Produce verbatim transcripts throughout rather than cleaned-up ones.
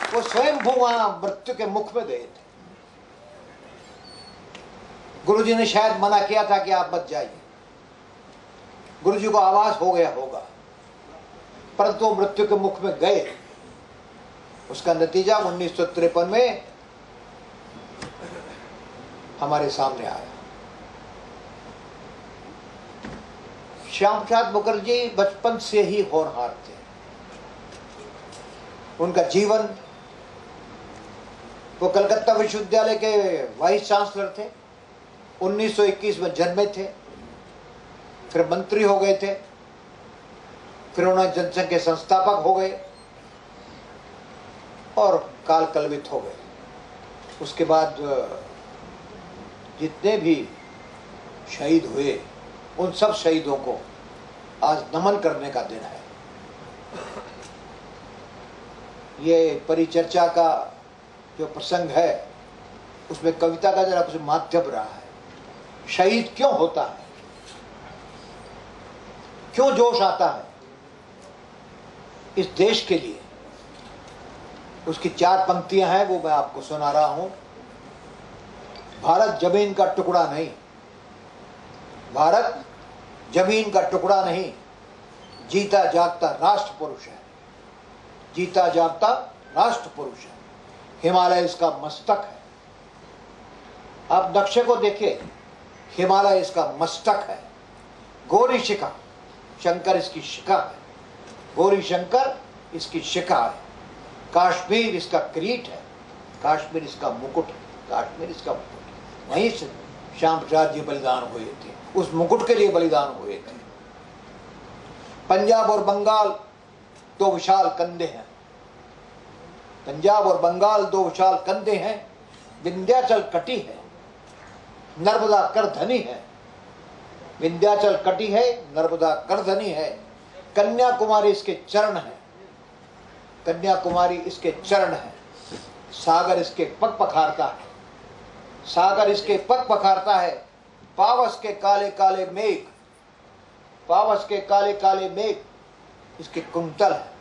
वो स्वयं वहां मृत्यु के मुख में गए थे। गुरुजी ने शायद मना किया था कि आप मत जाइए, गुरुजी को आवाज हो गया होगा, परंतु वो मृत्यु के मुख में गए। उसका नतीजा उन्नीस सौ तिरपन में हमारे सामने आया। श्याम प्रसाद मुखर्जी बचपन से ही होनहार थे। उनका जीवन, वो कलकत्ता विश्वविद्यालय के वाइस चांसलर थे, उन्नीस सौ इक्कीस में जन्मे थे, फिर मंत्री हो गए थे, फिर उन्होंने जनसंघ के संस्थापक हो गए और काल कलवित हो गए। उसके बाद जितने भी शहीद हुए, उन सब शहीदों को आज नमन करने का दिन है। ये परिचर्चा का जो प्रसंग है, उसमें कविता का जरा कुछ माध्यम रहा है। शहीद क्यों होता है, क्यों जोश आता है इस देश के लिए, उसकी चार पंक्तियां हैं, वो मैं आपको सुना रहा हूं। भारत जमीन का टुकड़ा नहीं, भारत जमीन का टुकड़ा नहीं, जीता जागता राष्ट्र पुरुष है, जीता जागता राष्ट्र पुरुष है। हिमालय इसका मस्तक है। आप नक्शे को देखिए, हिमालय इसका मस्तक है। गौरी शिखा, शंकर इसकी शिखा है, गौरी शंकर इसकी शिखा है। काश्मीर इसका किरीट है, काश्मीर इसका मुकुट है, काश्मीर इसका मुकुट है। वहीं से श्याम प्रसाद जी बलिदान हुए थे, उस मुकुट के लिए बलिदान हुए थे। पंजाब और बंगाल दो विशाल कंधे हैं, पंजाब और बंगाल दो विशाल कंधे हैं। विंध्याचल कटी है, नर्मदा करधनी है, विंध्याचल कटी है, नर्मदा करधनी है। कन्याकुमारी इसके चरण है, कन्याकुमारी इसके चरण है। सागर इसके पग पखारता है, सागर इसके पग पखारता है। पावस के काले काले मेघ, पावस के काले काले मेघ इसके कुंतल है।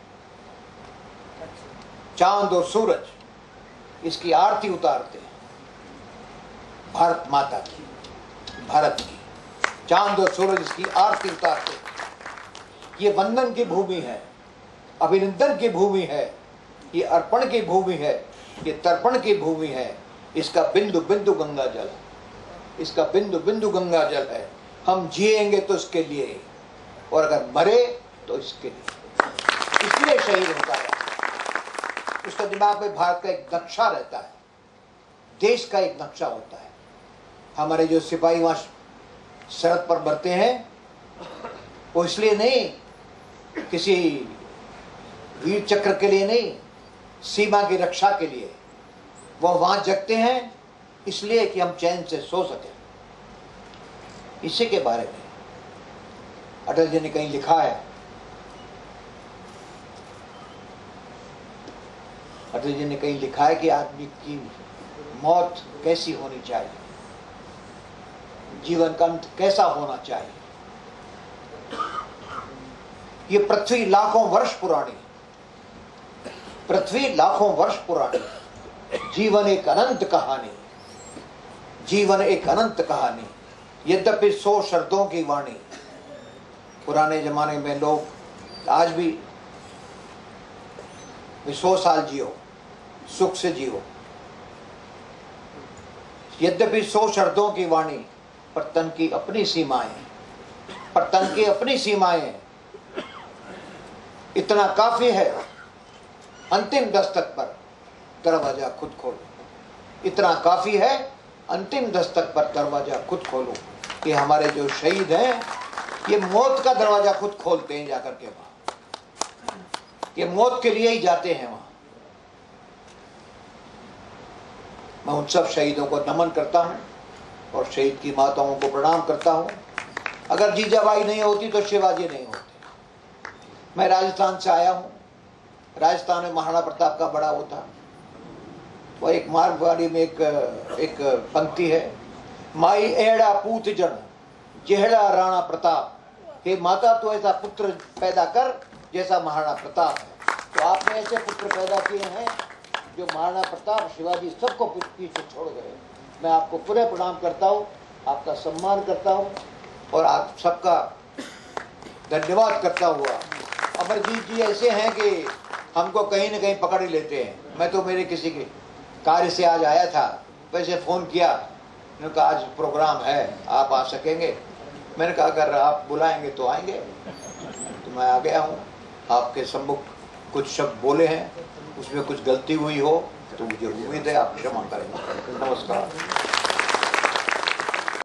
चांद और सूरज इसकी आरती उतारते हैं, भारत माता की, भारत की। चांद और सूरज इसकी आरती उतारते हैं। ये वंदन की भूमि है, अभिनंदन की भूमि है, ये अर्पण की भूमि है, ये तर्पण की भूमि है। इसका बिंदु बिंदु गंगा जल है, इसका बिंदु बिंदु गंगा जल है। हम जिएंगे तो इसके लिए, और अगर मरे तो इसके लिए। इसलिए शहीद होता है। उसका दिमाग में भारत का एक नक्शा रहता है, देश का एक नक्शा होता है। हमारे जो सिपाही वहां सरहद पर मरते हैं, वो इसलिए नहीं, किसी वीर चक्र के लिए नहीं, सीमा की रक्षा के लिए वो वहां जगते हैं, इसलिए कि हम चैन से सो सकें। इसी के बारे में अटल जी ने कहीं लिखा है, अटल जी ने कहीं लिखा है कि आदमी की मौत कैसी होनी चाहिए, जीवन का अंत कैसा होना चाहिए। ये पृथ्वी लाखों वर्ष पुरानी, पृथ्वी लाखों वर्ष पुरानी, जीवन एक अनंत कहानी, जीवन एक अनंत कहानी। यद्यपि सौ शर्तों की वाणी। पुराने जमाने में लोग आज भी सौ साल जियो, सुख से जियो। यद्यपि सौ शर्तों की वाणी, पर तन की अपनी सीमाएं, पर तन की अपनी सीमाएं। इतना काफी है अंतिम दस्तक पर दरवाजा खुद खोलो, इतना काफी है अंतिम दस्तक पर दरवाजा खुद खोलो। कि हमारे जो शहीद हैं, ये मौत का दरवाजा खुद खोलते हैं जाकर के वहां, ये मौत के लिए ही जाते हैं वहां। मैं उन सब शहीदों को नमन करता हूं और शहीद की माताओं को प्रणाम करता हूं। अगर जीजाबाई नहीं होती तो शिवाजी नहीं होते। मैं राजस्थान से आया हूं, राजस्थान में महाराणा प्रताप का बड़ा वो था। वो एक मारवाड़ी में एक एक पंक्ति है, माई एड़ा पूत जन जेहड़ा राणा प्रताप। हे माता, तो ऐसा पुत्र पैदा कर जैसा महाराणा प्रताप है। तो आपने ऐसे पुत्र पैदा किए हैं जो महाराणा प्रताप शिवाजी सबको पीछे छोड़ गए। मैं आपको पुनः प्रणाम करता हूँ, आपका सम्मान करता हूँ और आप सबका धन्यवाद करता हुआ। अमरजीत जी ऐसे हैं कि हमको कहीं न कहीं पकड़ ही लेते हैं। मैं तो मेरे किसी के कार्य से आज आया था, वैसे फ़ोन किया, मैंने कहा आज प्रोग्राम है, आप आ सकेंगे? मैंने कहा अगर आप बुलाएंगे तो आएंगे। तो मैं आ गया हूँ। आपके सम्मुख कुछ शब्द बोले हैं, उसमें कुछ गलती हुई हो तो मुझे उम्मीद है आप क्षमा करेंगे। नमस्कार।